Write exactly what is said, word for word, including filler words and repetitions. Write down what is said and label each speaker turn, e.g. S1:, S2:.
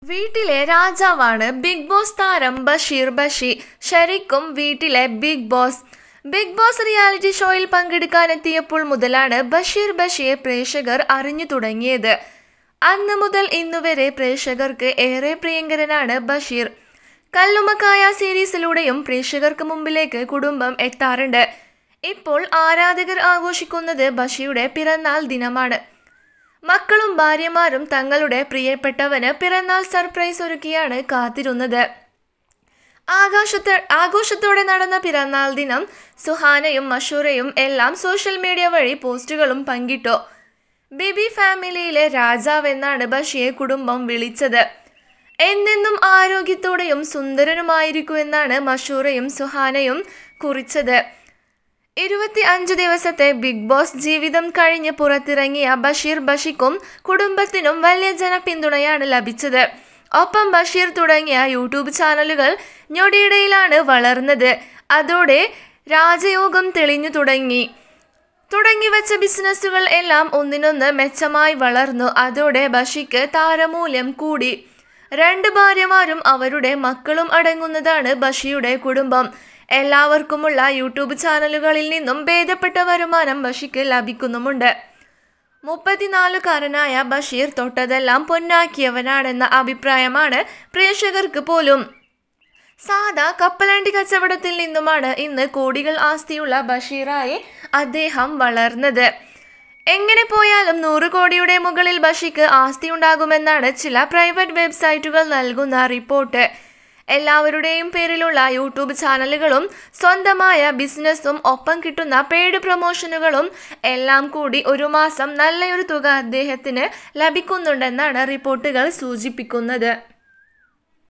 S1: വീട്ടിലെ രാജാവാണ് big boss താരം basheerbashi. ശരിക്കും വീട്ടിലെ big boss. Bigg Boss reality ഷോയിൽ പങ്കെടുക്കാനെത്തിയപ്പോൾ മുതലാണ് basheerbashiയെ പ്രേക്ഷകർ അറിഞ്ഞു തുടങ്ങിയത്. അന്ന് മുതൽ ഇന്നുവരെ പ്രേക്ഷകർക്ക് ഏറെ പ്രിയങ്കരനാണ് ബഷീർ. കല്ലുമക്കായ സീരീസിലൂടെയും പ്രേക്ഷകർക്ക് മുമ്പിലേക്ക് കുടുംബം എത്താറുണ്ട്. ഇപ്പോൾ ആരാധകർ ആഘോഷിക്കുന്നത് ബഷിയുടെ പിറന്നാൾ ദിനമാണ്. മക്കളും ഭാര്യമാരും തങ്ങളുടെ പ്രിയപ്പെട്ടവന് പിറന്നാൾ സർപ്രൈസ് ഒരുക്കിയാണ് കാത്തിരുന്നത്. ആകാശത്തെ ആഘോഷത്തോടെ നടന്ന പിറന്നാൾ ദിനം സുഹാനയും മഷൂറയും എല്ലാം സോഷ്യൽ മീഡിയ വഴി പോസ്റ്റുകളും പങ്കിട്ടു. ബേബി ഫാമിലിയിലെ രാജാവെന്നാണ് ബഷിയെ കുടുംബം വിളിച്ചത്. എന്നെന്നും ആരോഗ്യത്തോടെയും സുന്ദരനുമായിരിക്കുമെന്നാണ് മഷൂറയും സുഹാനയും കുറിച്ചത്. ഇരുപത്തി അഞ്ച് ദിവസത്തെ ബിഗ് ബോസ് ജീവിതം കഴിഞ്ഞ് പുറത്തിറങ്ങിയ basheerbashiക്കും കുടുംബത്തിനും വലിയ ജനപിന്തുണയാണ് ലഭിച്ചത്. ഒപ്പം ബഷീർ തുടങ്ങിയ യൂട്യൂബ് ചാനലുകൾ ഞൊടിയിടയിലാണ് വളർന്നത്. അതോടെ രാജയോഗം തെളിഞ്ഞു തുടങ്ങി. തുടങ്ങിവെച്ച ബിസിനസ്സുകൾ എല്ലാം ഒന്നിനൊന്ന് മെച്ചമായി വളർന്നു. അതോടെ ബഷിക്ക് താരമൂല്യം കൂടി. രണ്ട് ഭാര്യമാരും അവരുടെ മക്കളും അടങ്ങുന്നതാണ് ബഷിയുടെ കുടുംബം. എല്ലാവർക്കുമുള്ള യൂട്യൂബ് ചാനലുകളിൽ നിന്നും ഭേദപ്പെട്ട വരുമാനം ബഷിക്ക് ലഭിക്കുന്നുമുണ്ട്. മുപ്പത്തിനാലുകാരനായ ബഷീർ തൊട്ടതെല്ലാം പൊന്നാക്കിയവനാണെന്ന അഭിപ്രായമാണ് പ്രേക്ഷകർക്ക് പോലും. സാധാ കപ്പലണ്ടി കച്ചവടത്തിൽ നിന്നുമാണ് ഇന്ന് കോടികൾ ആസ്തിയുള്ള ബഷീറായി അദ്ദേഹം വളർന്നത്. എങ്ങനെ പോയാലും നൂറ് കോടിയുടെ മുകളിൽ ബഷിക്ക് ആസ്തി ഉണ്ടാകുമെന്നാണ് ചില പ്രൈവറ്റ് വെബ്സൈറ്റുകൾ നൽകുന്ന റിപ്പോർട്ട്. എല്ലാവരുടെയും പേരിലുള്ള യൂട്യൂബ് ചാനലുകളും സ്വന്തമായ ബിസിനസ്സും ഒപ്പം കിട്ടുന്ന പെയ്ഡ് പ്രൊമോഷനുകളും എല്ലാം കൂടി ഒരു മാസം നല്ലൊരു തുക അദ്ദേഹത്തിന് ലഭിക്കുന്നുണ്ടെന്നാണ് റിപ്പോർട്ടുകൾ സൂചിപ്പിക്കുന്നത്.